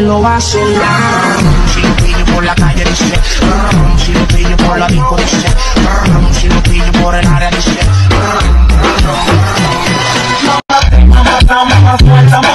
lo vacilar. Si lo pillo por la calle dice, si lo pillo por la disco dice, si lo pillo por el área dice. No,